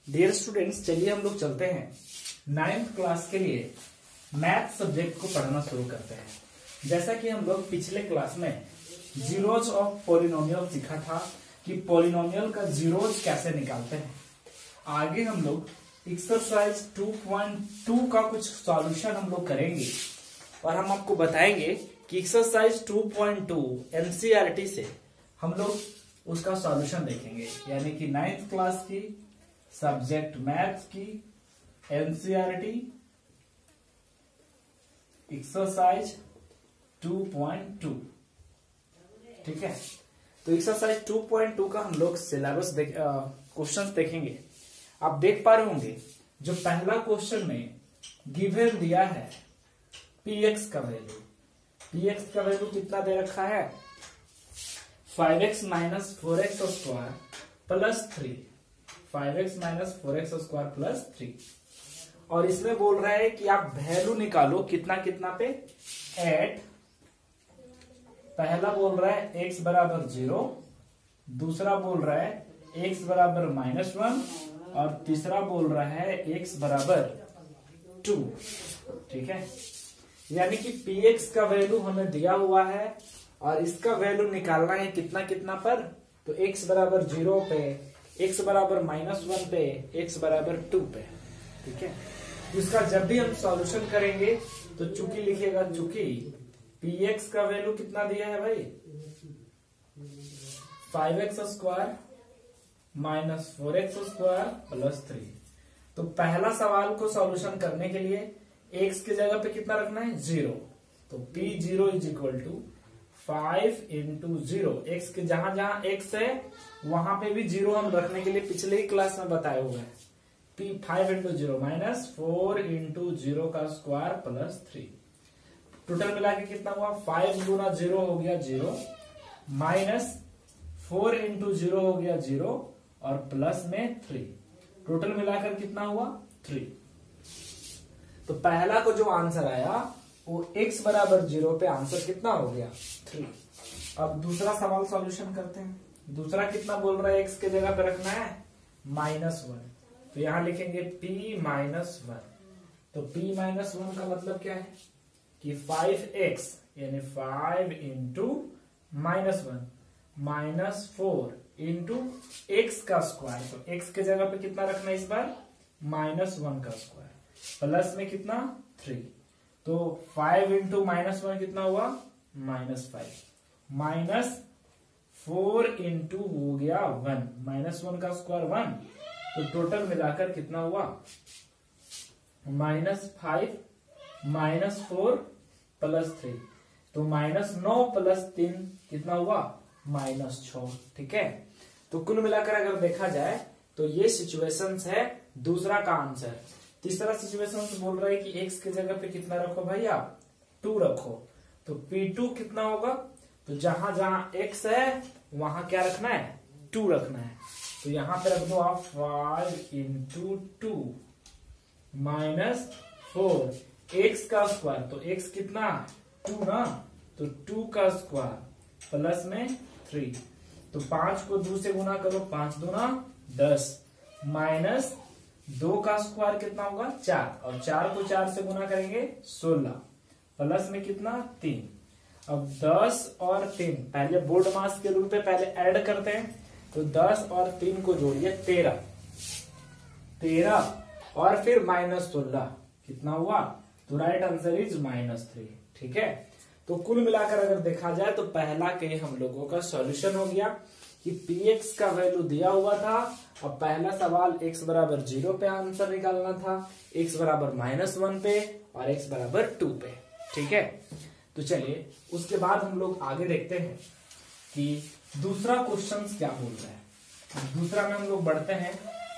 Dear students, चलिए हम लोग चलते हैं 9th क्लास के लिए मैथ सब्जेक्ट को पढ़ना शुरू करते हैं। जैसा कि हम लोग पिछले क्लास में जीरोज ऑफ पॉलिनोमियल सीखा था कि पॉलिनोमियल का जीरोज कैसे निकालते हैं। आगे हम लोग एक्सरसाइज 2.2 का कुछ सॉल्यूशन हम लोग करेंगे और हम आपको बताएंगे कि एक्सरसाइज 2.2 एनसीईआरटी से हम लोग उसका सॉल्यूशन देखेंगे, यानी कि 9th क्लास की सब्जेक्ट मैथ्स की एनसीईआरटी एक्सरसाइज 2.2। ठीक है, तो एक्सरसाइज 2.2 का हम लोग सिलेबस क्वेश्चंस देखेंगे। आप देख पा रहे होंगे जो पहला क्वेश्चन में गिवन दिया है px का वैल्यू। px का वैल्यू कितना दे रखा है 5x minus 4x square plus 3, 5x minus 4x square plus 3। और इसमें बोल रहा है कि आप वैल्यू निकालो कितना कितना पे एट, पहला बोल रहा है x बराबर 0, दूसरा बोल रहा है x बराबर -1 और तीसरा बोल रहा है x बराबर 2। ठीक है, यानी कि px का वैल्यू हमें दिया हुआ है और इसका वैल्यू निकालना है कितना कितना पर, तो x बराबर 0 पे, x बराबर -1 पे, x बराबर 2 पे। ठीक है, इसका जब भी हम सॉल्यूशन करेंगे तो चूंकि लिखेगा, चूंकि px का वैल्यू कितना दिया है भाई 5x square minus 4x square plus 3। तो पहला सवाल को सॉल्यूशन करने के लिए x की जगह पे कितना रखना है 0, तो p0 is equal to 5 into 0। x के जहां जहां x है वहां पे भी 0 हम रखने के लिए पिछले ही क्लास में बताए हुए हैं। p5 इंटू 0 माइनस 4 इंटू 0 का स्क्वायर प्लस 3। टोटल मिला के कितना हुआ 5 गुना 0 हो गया 0, माइनस 4 इंटू 0 हो गया 0 और प्लस में 3। टोटल मिलाकर कितना हुआ 3। तो पहला को जो आंसर आया वो x बराबर 0 पे आंसर कितना हो गया 3। अब दूसरा सवाल सॉल्यूशन करते हैं। दूसरा कितना बोल रहा है x के जगह पे रखना है -1, तो यहां लिखेंगे p-1। तो p-1 का मतलब क्या है कि 5x यानी 5 इंटू -1 माइनस 4 इंटू x का स्क्वायर, तो x के जगह पे कितना रखना है इस बार -1 का स्क्वायर प्लस में कितना 3। तो 5 इंटू -1 कितना हुआ -5, माइनस 4 इंटू हो गया 1, -1 का स्क्वायर 1। तो टोटल मिलाकर कितना हुआ -5 -4 प्लस 3, तो -9 प्लस 3 कितना हुआ -6। ठीक है, तो कुल मिलाकर अगर देखा जाए तो ये सिचुएशंस है दूसरा का आंसर। तीसरा सिचुएशन बोल रहा है कि x की जगह पे कितना रखो भाई आप 2 रखो, तो p2 कितना होगा, तो जहां जहां x है वहां क्या रखना है 2 रखना है। तो यहां पे रख दो आप 5 इंटू 2 माइनस 4 x का स्क्वायर, तो x कितना 2 ना, तो 2 का स्क्वायर प्लस में 3। तो 5 को 2 से गुना करो, 5 दूना 10 माइनस 2 का स्क्वायर कितना होगा 4, और 4 को 4 से गुना करेंगे 16 प्लस में कितना 3। अब 10 और 3 पहले बोर्ड मास के रूप में पहले ऐड करते हैं, तो 10 और 3 को जोड़िए 13 और फिर -16 कितना हुआ, तो राइट आंसर इज -3। ठीक है, तो कुल मिलाकर अगर देखा जाए तो पहला के हम लोगों का सॉल्यूशन हो गया कि px का वैल्यू दिया हुआ था और पहला सवाल x बराबर 0 पे आंसर निकालना था, x बराबर -1 पे और x बराबर 2 पे। ठीक है, तो चलिए उसके बाद हम लोग आगे देखते हैं कि दूसरा क्वेश्चन क्या बोल रहा है। दूसरा में हम लोग बढ़ते हैं।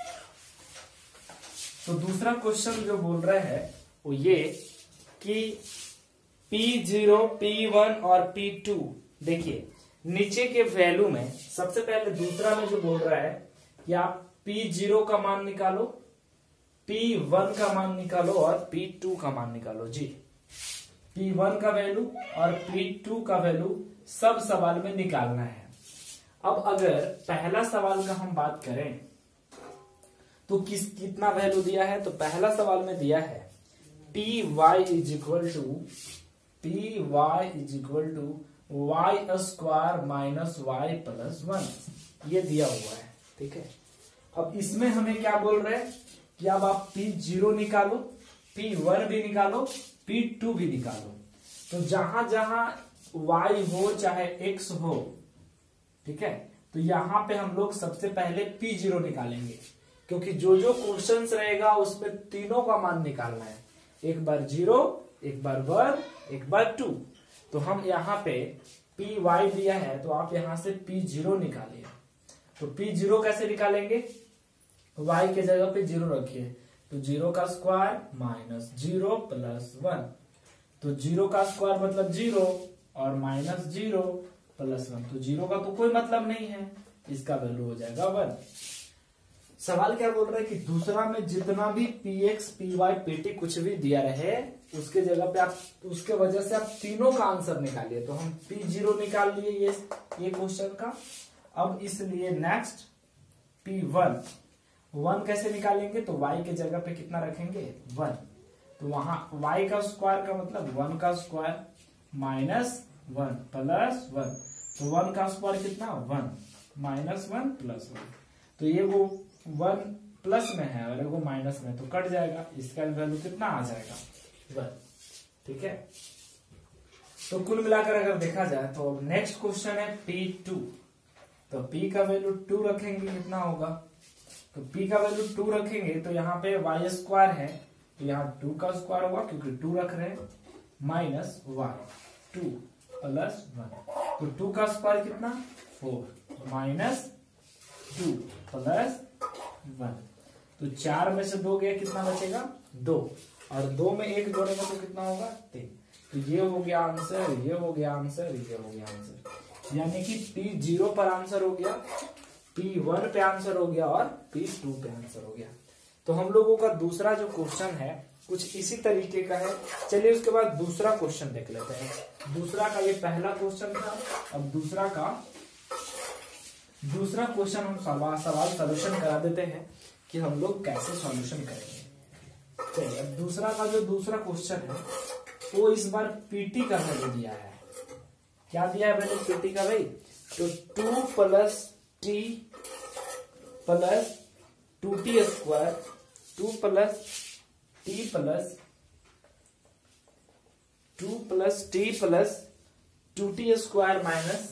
तो दूसरा क्वेश्चन जो बोल रहा है वो ये कि p0, p1 और p2, देखिए नीचे के वैल्यू में सबसे पहले दूसरा में जो बोल रहा है कि आप p0 का मान निकालो, p1 का मान निकालो और p2 का मान निकालो। जी, p1 का वैल्यू और p2 का वैल्यू सब सवाल में निकालना है। अब अगर पहला सवाल का हम बात करें तो कितना वैल्यू दिया है, तो पहला सवाल में दिया है P Y is equal to Y square minus Y plus 1, ये दिया हुआ है। ठीक है, अब इसमें हमें क्या बोल रहे हैं कि अब आप P0 निकालो, P1 भी निकालो, P2 भी निकालो। तो जहां जहां y हो चाहे x हो, ठीक है, तो यहां पे हम लोग सबसे पहले P0 निकालेंगे, क्योंकि जो जो क्वेश्चंस रहेगा उसमें तीनों का मान निकालना है, एक बार 0, एक बार 1, एक बार 2। तो हम यहाँ पे पी वाई दिया है, तो आप यहां से P0 निकालिए। तो P0 कैसे निकालेंगे, y के जगह पे 0 रखिए, तो 0 का स्क्वायर माइनस 0 प्लस 1, तो 0 का स्क्वायर मतलब 0 और माइनस 0 प्लस 1, तो 0 का तो कोई मतलब नहीं है, इसका वैल्यू हो जाएगा 1। सवाल क्या बोल रहा है कि दूसरा में जितना भी px, py, pt कुछ भी दिया रहे, उसके जगह पे आप, उसके वजह से आप तीनों का आंसर निकालिए। तो हम P0 निकाल लिए ये क्वेश्चन का। अब इसलिए नेक्स्ट P1 कैसे निकालेंगे, तो y के जगह पे कितना रखेंगे 1, तो वहां y का स्क्वायर का मतलब 1 का स्क्वायर माइनस 1 प्लस 1, तो 1 का स्क्वायर कितना 1 माइनस 1 प्लस 1, तो ये वो 1 प्लस में है और वो माइनस में, तो कट जाएगा, इसका वैल्यू कितना आ जाएगा 1। ठीक है, तो कुल मिलाकर अगर देखा जाए तो नेक्स्ट क्वेश्चन है P2, तो P का वैल्यू 2 रखेंगे, कितना होगा, तो P का वैल्यू 2 रखेंगे, तो यहाँ पे y स्क्वायर है, तो यहाँ 2 का स्क्वायर होगा क्योंकि 2 रख रहे हैं, माइनस y 2 प्लस 1, तो 2 का स्क्वायर कितना 4 माइनस 2 प्लस 1, तो 4 में से 2 गया, कितना बचेगा 2, और 2 में 1 जोड़ेगा तो कितना होगा 3। तो ये हो गया आंसर, ये हो गया आंसर, ये हो गया आंसर, यानी कि P0 पर आंसर हो गया, P1 पे आंसर हो गया और P2 पे आंसर हो गया। तो हम लोगों का दूसरा जो क्वेश्चन है कुछ इसी तरीके का है। चलिए उसके बाद दूसरा क्वेश्चन देख लेते हैं। दूसरा का, ये पहला क्वेश्चन था, अब दूसरा क्वेश्चन हम सवाल सॉल्यूशन करा देते हैं कि हम लोग कैसे सॉल्यूशन करेंगे। चलिए, अब दूसरा का जो दूसरा क्वेश्चन है वो इस बार पीटी का वैल्यू दिया है। क्या दिया है वैल्यू पीटी का भाई, तो 2 plus T plus 2t square, 2 plus T plus 2t square minus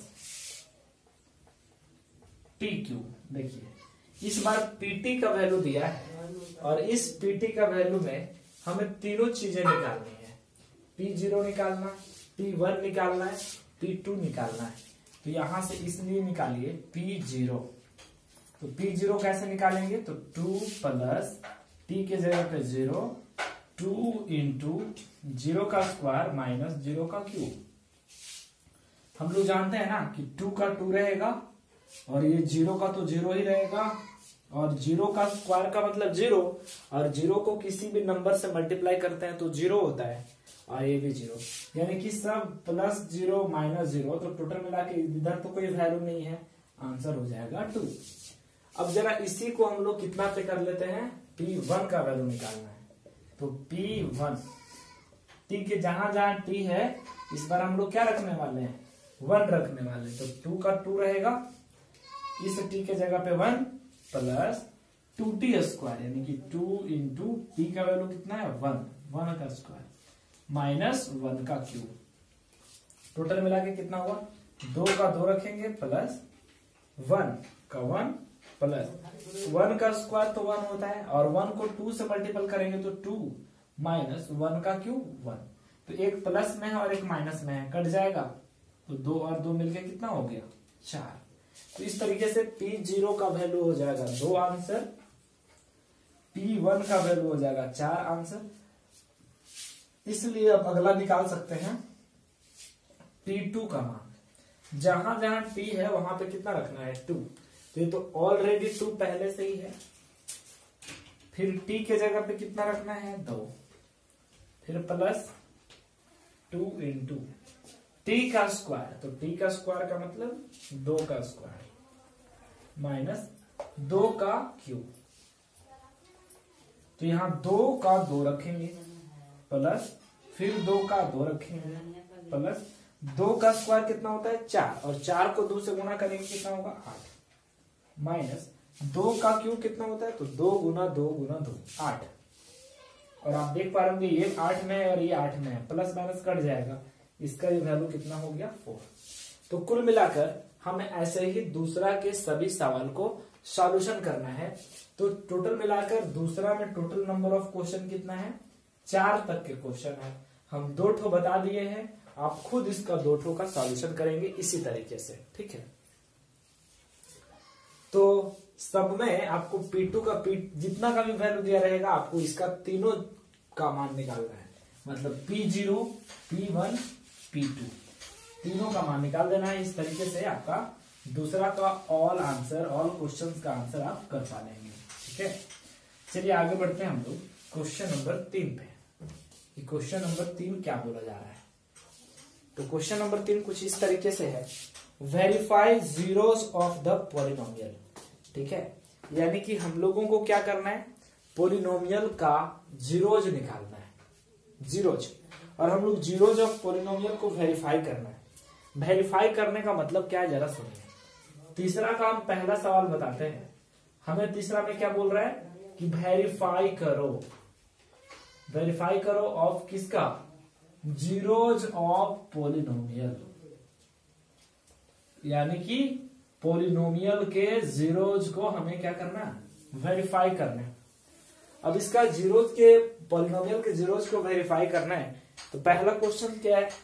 T cube. देखिए इस बार पीटी का वैल्यू दिया है और इस पीटी का वैल्यू में हमें तीनों चीजें निकालनी है, P0 निकालना है, P1 निकालना है, P2 निकालना है। तो यहां से इसलिए निकालिए P0, तो P0 कैसे निकालेंगे, तो 2 प्लस टी के जगह पे 0, 2 इंटू 0 का स्क्वायर माइनस 0 का क्यूब। हम लोग जानते हैं ना कि 2 का 2 रहेगा और ये 0 का तो 0 ही रहेगा, और 0 का स्क्वायर का मतलब 0, और 0 को किसी भी नंबर से मल्टीप्लाई करते हैं तो 0 होता है, और ये भी 0, यानी कि सब प्लस 0 माइनस 0, तो टोटल मिला के इधर तो कोई वैल्यू नहीं है, आंसर हो जाएगा 2। अब जरा इसी को हम लोग कितना पे कर लेते हैं, P1 का वैल्यू निकालना है। तो P1, टी के जहां जहां टी है इस बार हम लोग क्या रखने वाले हैं, 1 रखने वाले, तो 2 का 2 रहेगा, इस टी के जगह पे 1 प्लस 2t स्क्वायर, यानी कि 2 इंटू टी का वैल्यू कितना है 1 का स्क्वायर माइनस 1 का क्यूब। टोटल मिला के कितना हुआ, 2 का 2 रखेंगे प्लस 1 का 1 प्लस 1 का स्क्वायर तो 1 होता है, और 1 को 2 से मल्टीपल करेंगे तो 2 माइनस 1 का क्यूब 1, तो एक प्लस में है और एक माइनस में है, कट जाएगा, तो 2 और 2 मिलके कितना हो गया 4। तो इस तरीके से P0 का वैल्यू हो जाएगा 2 आंसर, P1 का वैल्यू हो जाएगा 4 आंसर। इसलिए अब अगला निकाल सकते हैं P2 का मान। जहां जहां T है वहां पे कितना रखना है 2, तो ये तो ऑलरेडी 2 पहले से ही है, फिर T के जगह पे कितना रखना है 2, फिर प्लस 2 इंटू T का स्क्वायर, तो T का स्क्वायर का मतलब 2 का स्क्वायर माइनस 2 का क्यूब, तो यहाँ 2 का 2 रखेंगे प्लस फिर 2 का 2 रखेंगे प्लस 2 का स्क्वायर कितना होता है 4 और 4 को 2 से गुना करेंगे कितना होगा 8 माइनस 2 का क्यूब कितना होता है तो 2 गुना 2 गुना 2 8 और आप देख पा रहे होंगे ये 8 में है और ये 8 में है प्लस माइनस कट जाएगा इसका ये वैल्यू कितना हो गया 4। तो कुल मिलाकर हमें ऐसे ही दूसरा के सभी सवाल को सॉल्यूशन करना है। तो टोटल मिलाकर दूसरा में टोटल नंबर ऑफ क्वेश्चन कितना है 4 तक के क्वेश्चन है। हम 2 ठो बता दिए हैं, आप खुद इसका 2 ठो का सॉल्यूशन करेंगे इसी तरीके से, ठीक है। तो सब में आपको P2 का जितना का भी वैल्यू दिया रहेगा आपको इसका तीनों का मान निकालना है, मतलब P0 P1 P2 तीनों का मान निकाल देना है। इस तरीके से आपका दूसरा का ऑल क्वेश्चंस का आंसर आप कर पा लेंगे, ठीक है। चलिए आगे बढ़ते हैं हम लोग क्वेश्चन नंबर 3 पे। क्वेश्चन नंबर 3 क्या बोला जा रहा है, तो क्वेश्चन नंबर 3 कुछ इस तरीके से है, verify zeros of the polynomial, ठीक है। यानी कि हम लोगों को क्या करना है, पॉलिनोमियल का जीरोज निकालना है, जीरोज, और हम लोग जीरोज ऑफ पॉलिनोमियल को वेरीफाई करना है। वेरीफाई करने का मतलब क्या है जरा सुनिए। तीसरा काम पहला सवाल बताते हैं, हमें तीसरा में क्या बोल रहा है कि वेरीफाई करो ऑफ किसका, जीरोज ऑफ पॉलिनोमियल, यानी कि पॉलिनोमियल के जीरोज को हमें क्या करना है, वेरीफाई करना है। अब इसका जीरोज के पॉलिनोमियल के जीरोज को वेरीफाई करना है, तो पहला क्वेश्चन क्या है,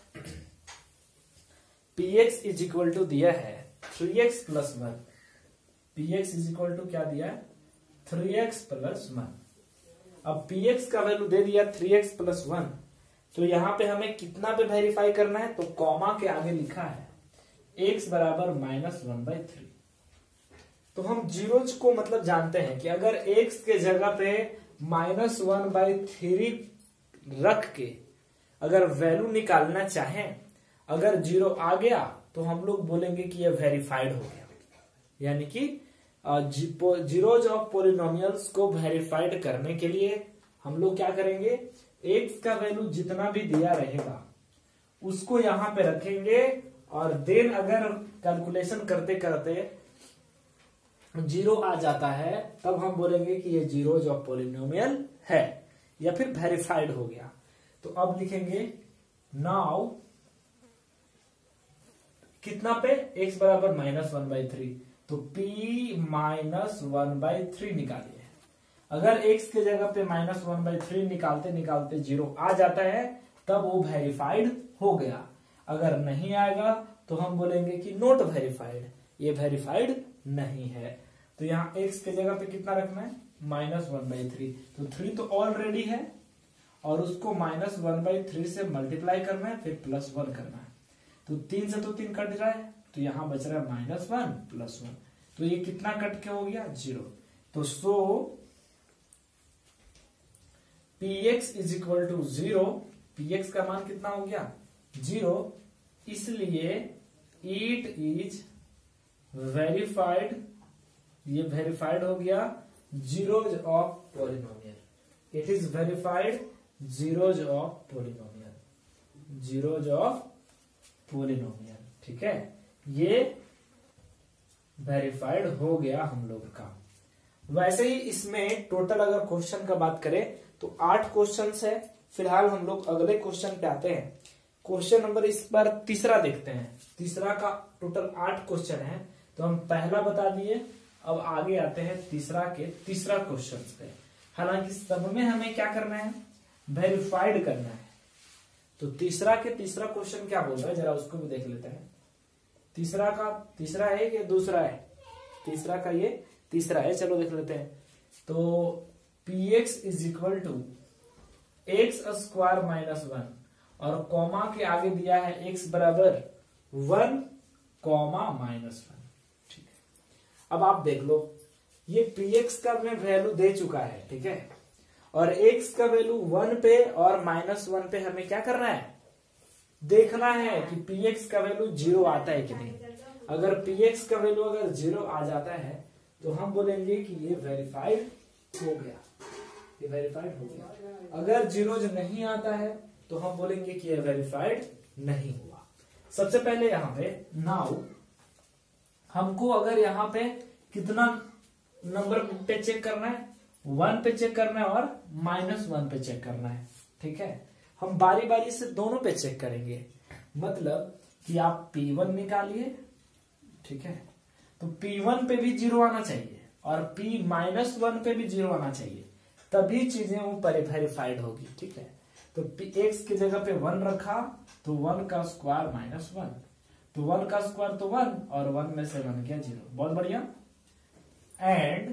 px इज इक्वल टू दिया है 3x plus 1, px is equal to क्या दिया है 3x प्लस 1। अब px का वैल्यू दे दिया 3x प्लस 1, तो यहां पे हमें कितना पे वेरीफाई करना है, तो कॉमा के आगे लिखा है x बराबर -1/3। तो हम जीरोज को मतलब जानते हैं कि अगर x के जगह पे -1/3 रख के अगर वैल्यू निकालना चाहें, अगर जीरो आ गया तो हम लोग बोलेंगे कि ये वेरीफाइड हो गया। यानी कि जीरोज ऑफ पॉलिनोमियल्स को वेरीफाइड करने के लिए हम लोग क्या करेंगे, x का वैल्यू जितना भी दिया रहेगा उसको यहां पे रखेंगे, और देन अगर कैलकुलेशन करते करते जीरो आ जाता है तब हम बोलेंगे कि ये जीरोज ऑफ पॉलिनोमियल है या फिर वेरीफाइड हो गया। तो अब लिखेंगे नाउ कितना पे, x बराबर -1/3, तो p -1/3 निकालिए। अगर x के जगह पे -1/3 निकालते निकालते जीरो आ जाता है तब वो वेरीफाइड हो गया। अगर नहीं आएगा तो हम बोलेंगे कि नॉट वेरीफाइड, ये वेरीफाइड नहीं है। तो यहाँ x के जगह पे कितना रखना है, -1/3, तो 3 तो ऑलरेडी है और उसको -1/3 से मल्टीप्लाई करना है, फिर +1 करना है। तो 3 से तो 3 कट रहा है, तो यहां बच रहा है -1 +1, तो ये कितना कट के हो गया 0। तो so px is equal to 0, px का मान कितना हो गया 0, इसलिए इट इज वेरीफाइड, ये वेरीफाइड हो गया zeros of polynomial, it is verified zeros of polynomial, zeros of polynomial, ठीक है। ये वेरीफाइड हो गया हम लोग का। वैसे ही इसमें टोटल अगर क्वेश्चन का बात करें तो 8 क्वेश्चन है। फिलहाल हम लोग अगले क्वेश्चन पे आते हैं। क्वेश्चन नंबर इस बार तीसरा देखते हैं। तीसरा का टोटल 8 क्वेश्चन है, तो हम पहला बता दिए, अब आगे आते हैं तीसरा क्वेश्चन पे। हालांकि सब में हमें क्या करना है, वेरीफाइड करना है। तो तीसरा क्वेश्चन क्या बोल रहा है जरा उसको भी देख लेते हैं। तीसरा है कि दूसरा है, तीसरा का ये तीसरा है, चलो देख लेते हैं। तो px is equal to x² -1 और कॉमा के आगे दिया है x बराबर 1, -1, ठीक है। अब आप देख लो, ये px का मैं वैल्यू दे चुका है, ठीक है, और x का वैल्यू 1 पे और -1 पे हमें क्या करना है, देखना है कि px का वैल्यू 0 आता है कि नहीं। अगर px का वैल्यू अगर 0 आ जाता है तो हम बोलेंगे कि ये वेरीफाइड हो गया। ये वेरीफाइड हो गया। अगर जीरोज नहीं आता है तो हम बोलेंगे कि ये वेरीफाइड नहीं हुआ। सबसे पहले यहाँ पे नाउ हमको अगर यहाँ पे कितना नंबर पे चेक करना है, 1 पे चेक करना है और -1 पे चेक करना है। ठीक है, हम बारी बारी से दोनों पे चेक करेंगे। मतलब कि आप P1 निकालिए, ठीक है, तो P1 पे भी 0 आना चाहिए और P-1 पे भी 0 आना चाहिए, तभी चीजें वो वेरीफाइड होगी। ठीक है, तो x की जगह पे 1 रखा तो 1 का स्क्वायर -1, तो 1 का स्क्वायर तो 1 और 1 में से 1 गया 0। बहुत बढ़िया। एंड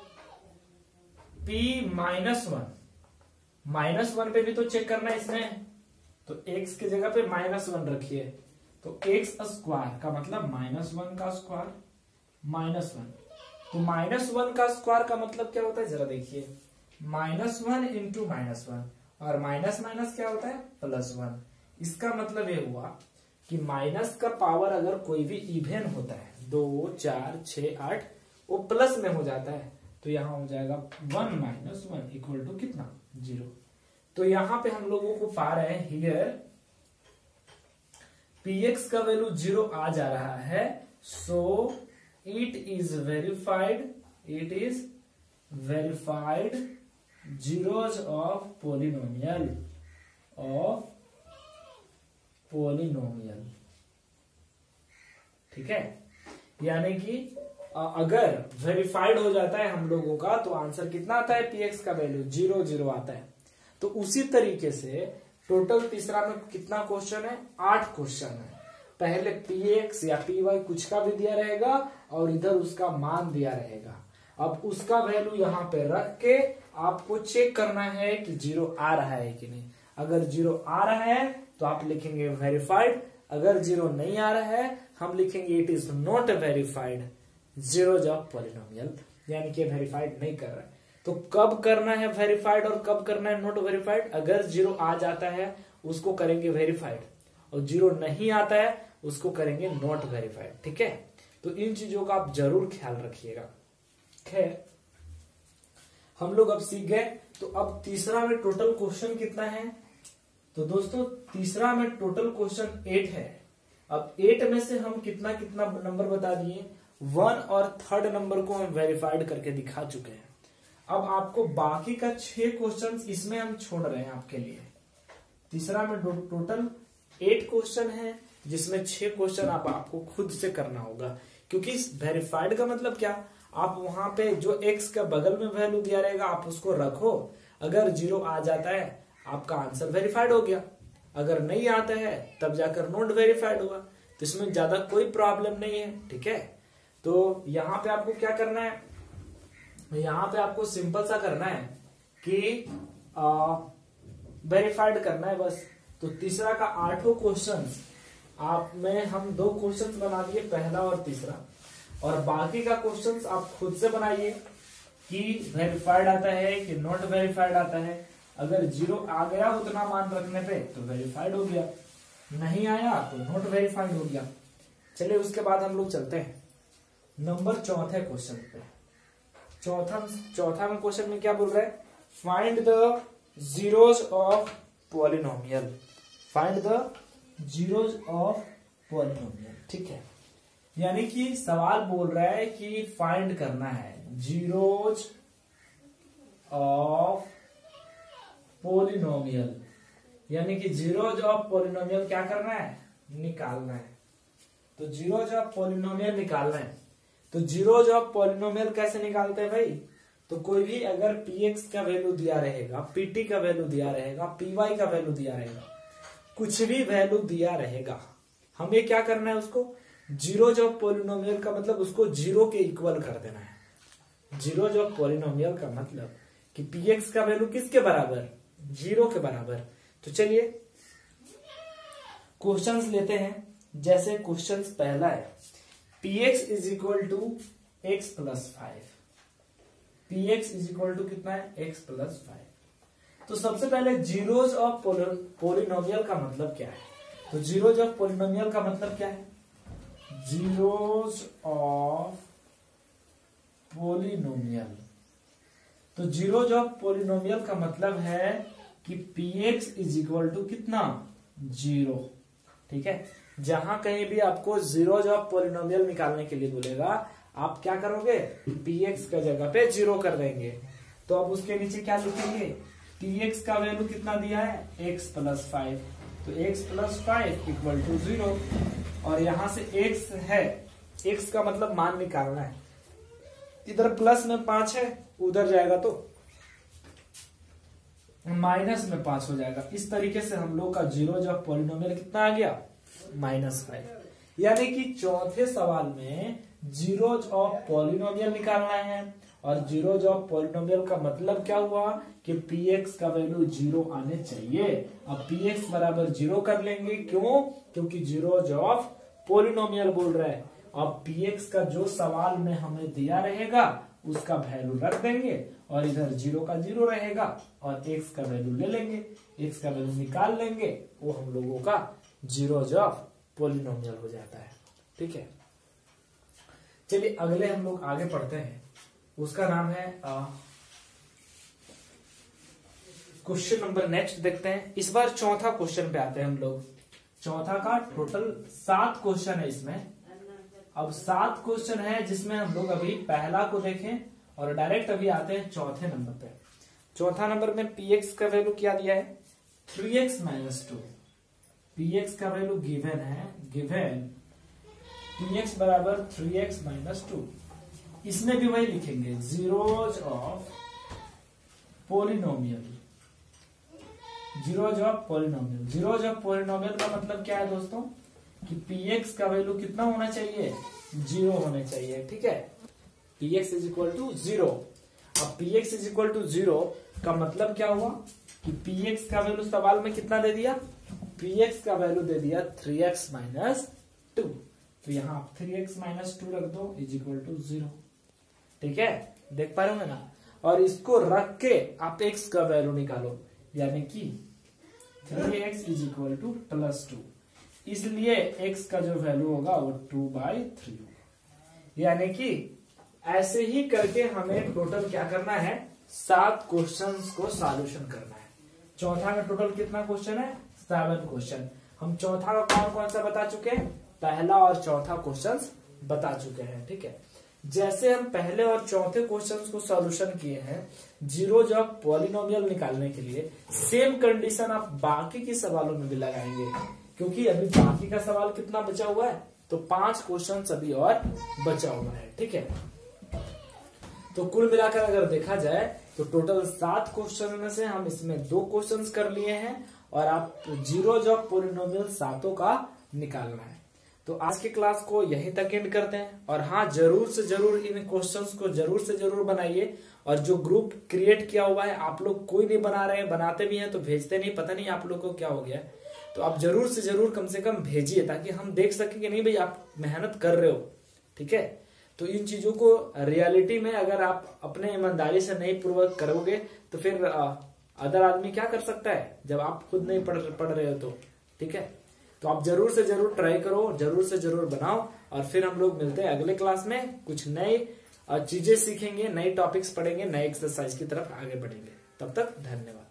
P-1 पे भी तो चेक करना है इसमें, तो x की जगह पे -1 रखिए, तो x स्क्वायर का मतलब -1 का स्क्वायर -1, तो -1 का स्क्वायर का मतलब क्या होता है जरा देखिए, -1 इंटू -1 और माइनस माइनस क्या होता है +1। इसका मतलब ये हुआ कि माइनस का पावर अगर कोई भी इवेन होता है 2 4 6 8 वो प्लस में हो जाता है, तो यहां हो जाएगा 1 - 1 इक्वल टू कितना 0। तो यहां पे हम लोगों को पा रहे हैं हियर px का वैल्यू 0 आ जा रहा है, so it is verified zeros of polynomial ठीक है, यानी कि अगर वेरीफाइड हो जाता है हम लोगों का तो आंसर कितना आता है, px का वैल्यू 0 0 आता है। तो उसी तरीके से टोटल तीसरा में कितना क्वेश्चन है, 8 क्वेश्चन है। पहले px या py कुछ का भी दिया रहेगा और इधर उसका मान दिया रहेगा। अब उसका वैल्यू यहाँ पे रख के आपको चेक करना है कि 0 आ रहा है कि नहीं। अगर 0 आ रहा है तो आप लिखेंगे वेरीफाइड, अगर 0 नहीं आ रहा है हम लिखेंगे it is not verified zeros of polynomial, यानी कि वेरीफाइड नहीं कर रहा है। तो कब करना है वेरीफाइड और कब करना है नॉट वेरीफाइड, अगर 0 आ जाता है उसको करेंगे वेरीफाइड और 0 नहीं आता है उसको करेंगे नॉट वेरीफाइड। ठीक है, तो इन चीजों का आप जरूर ख्याल रखिएगा। खैर हम लोग अब सीख गए, तो अब तीसरा में टोटल क्वेश्चन कितना है, तो दोस्तों तीसरा में टोटल क्वेश्चन 8 है। अब 8 में से हम कितना कितना नंबर बता दिए, 1 और 3rd नंबर को हम वेरीफाइड करके दिखा चुके हैं। अब आपको बाकी का 6 क्वेश्चन इसमें हम छोड़ रहे हैं आपके लिए। तीसरा में टोटल 8 क्वेश्चन है जिसमें 6 क्वेश्चन आपको खुद से करना होगा, क्योंकि वेरीफाइड का मतलब क्या, आप वहां पे जो x का बगल में वैल्यू दिया रहेगा आप उसको रखो, अगर 0 आ जाता है आपका आंसर वेरीफाइड हो गया, अगर नहीं आता है तब जाकर नॉट वेरीफाइड हुआ। तो इसमें ज्यादा कोई प्रॉब्लम नहीं है। ठीक है, तो यहाँ पे आपको क्या करना है, यहाँ पे आपको सिंपल सा करना है कि वेरीफाइड करना है बस। तो तीसरा का 8 क्वेश्चन आप में हम 2 क्वेश्चन बना दिए, पहला और तीसरा, और बाकी का क्वेश्चंस आप खुद से बनाइए कि वेरीफाइड आता है कि नॉट वेरीफाइड आता है। अगर 0 आ गया उतना मान रखने पे तो वेरीफाइड हो गया, नहीं आया तो नॉट वेरीफाइड हो गया। चलिए उसके बाद हम लोग चलते हैं नंबर 4थे क्वेश्चन पे। चौथा में क्वेश्चन में क्या बोल रहा है, find the zeros of polynomial, find the zeros of polynomial. ठीक है, यानी कि सवाल बोल रहा है कि फाइंड करना है जीरोज ऑफ पॉलिनोमियल, यानी कि जीरोज ऑफ पॉलिनोमियल क्या करना है, निकालना है। तो जीरोज ऑफ पॉलिनोमियल निकालना है, तो जीरोज ऑफ पॉलिनोमियल कैसे निकालते हैं भाई, तो कोई भी अगर px का वैल्यू दिया रहेगा, pt का वैल्यू दिया रहेगा, py का वैल्यू दिया रहेगा, कुछ भी वैल्यू दिया रहेगा, हमें क्या करना है, उसको जीरोज ऑफ पॉलिनोमियल का मतलब उसको 0 के इक्वल कर देना है। जीरोज ऑफ पॉलिनोमियल का मतलब कि px का वैल्यू किसके बराबर, 0 के बराबर। तो चलिए क्वेश्चंस लेते हैं। जैसे क्वेश्चंस पहला है px is equal to x plus 5, px is equal to कितना है, x प्लस 5। तो सबसे पहले जीरोज ऑफ पॉलिनोमियल का मतलब क्या है, तो जीरोज ऑफ पॉलिनोमियल का मतलब क्या है, जीरोज ऑफ पॉलिनोमियल तो जीरोज ऑफ पॉलिनोमियल का मतलब है कि px इज इक्वल टू कितना, 0। ठीक है, जहां कहीं भी आपको जीरोज ऑफ पॉलिनोमियल निकालने के लिए बोलेगा, आप क्या करोगे, px का जगह पे 0 कर देंगे। तो अब उसके नीचे क्या लिखेंगे, px का वैल्यू कितना दिया है, x प्लस 5, तो x प्लस 5 इक्वल टू 0। और यहां से x है, x का मतलब मान निकालना है, इधर प्लस में 5 है, उधर जाएगा तो माइनस में 5 हो जाएगा। इस तरीके से हम लोग का जीरोज ऑफ पॉलिनोमियल कितना आ गया, -5। यानी कि चौथे सवाल में जीरोज ऑफ पॉलिनोमियल निकालना है, और जीरोज ऑफ पॉलिनोमियल का मतलब क्या हुआ कि px का वैल्यू 0 आने चाहिए। अब px बराबर 0 कर लेंगे, क्यों, क्योंकि जीरोज ऑफ पॉलिनोमियल बोल रहा है। अब px का जो सवाल में हमें दिया रहेगा उसका वैल्यू रख देंगे, और इधर 0 का 0 रहेगा, और x का वैल्यू ले लेंगे, x का वैल्यू निकाल लेंगे, वो हम लोगों का जीरोज ऑफ पॉलिनोमियल हो जाता है। ठीक है, चलिए अगले हम लोग आगे पढ़ते हैं, उसका नाम है क्वेश्चन नंबर नेक्स्ट देखते हैं। इस बार चौथा क्वेश्चन पे आते हैं हम लोग। चौथा का टोटल 7 क्वेश्चन है इसमें। अब 7 क्वेश्चन है जिसमें हम लोग अभी पहला को देखें और डायरेक्ट अभी आते हैं चौथे नंबर पे। चौथा नंबर में px का वैल्यू क्या दिया है, 3x - 2। px का वैल्यू गिवन है, गिवन px बराबर 3x - 2। इसमें भी वही लिखेंगे, zeros of polynomial. Zeros of polynomial, zeros of polynomial का मतलब क्या है दोस्तों, कि px का वैल्यू कितना होना चाहिए, 0 होने चाहिए। ठीक है, px इज इक्वल टू 0। अब px इज इक्वल टू 0 का मतलब क्या हुआ कि px का वैल्यू सवाल में कितना दे दिया, px का वैल्यू दे दिया 3x - 2। तो यहाँ 3x - 2 रख दो इज इक्वल टू 0। ठीक है, देख पा रहे हो ना। और इसको रख के आप x का वैल्यू निकालो, यानी कि 3x इज इक्वल टू +2। इसलिए x का जो वैल्यू होगा वो 2/3 होगा। यानी कि ऐसे ही करके हमें टोटल क्या करना है, 7 क्वेश्चंस को सॉल्यूशन करना है। चौथा में टोटल कितना क्वेश्चन है, 7 क्वेश्चन। हम चौथा का कौन कौन सा बता चुके हैं, पहला और चौथा क्वेश्चंस बता चुके हैं। ठीक है, जैसे हम पहले और चौथे क्वेश्चंस को सॉल्यूशन किए हैं जीरोज ऑफ पॉलिनोमियल निकालने के लिए, सेम कंडीशन आप बाकी के सवालों में भी लगाएंगे, क्योंकि अभी बाकी का सवाल कितना बचा हुआ है, तो 5 क्वेश्चन अभी और बचा हुआ है। ठीक है, तो कुल मिलाकर अगर देखा जाए तो टोटल 7 क्वेश्चन में से हम इसमें 2 क्वेश्चंस कर लिए हैं, और आप जीरोज ऑफ पॉलिनोमियल 7 का निकालना है। तो आज की क्लास को यहीं तक एंड करते हैं। और हाँ, जरूर से जरूर इन क्वेश्चंस को जरूर से जरूर बनाइए। और जो ग्रुप क्रिएट किया हुआ है, आप लोग कोई नहीं बना रहे हैं, बनाते भी हैं तो भेजते नहीं, पता नहीं आप लोग को क्या हो गया। तो आप जरूर से जरूर कम से कम भेजिए, ताकि हम देख सके कि नहीं भाई आप मेहनत कर रहे हो। ठीक है, तो इन चीजों को रियलिटी में अगर आप अपने ईमानदारी से नहीं पूर्वक करोगे तो फिर अदर आदमी क्या कर सकता है, जब आप खुद नहीं पढ़ रहे हो तो। ठीक है, तो आप जरूर से जरूर ट्राई करो, जरूर से जरूर बनाओ, और फिर हम लोग मिलते हैं अगले क्लास में। कुछ नई चीजें सीखेंगे, नए टॉपिक्स पढ़ेंगे, नए एक्सरसाइज की तरफ आगे बढ़ेंगे। तब तक धन्यवाद।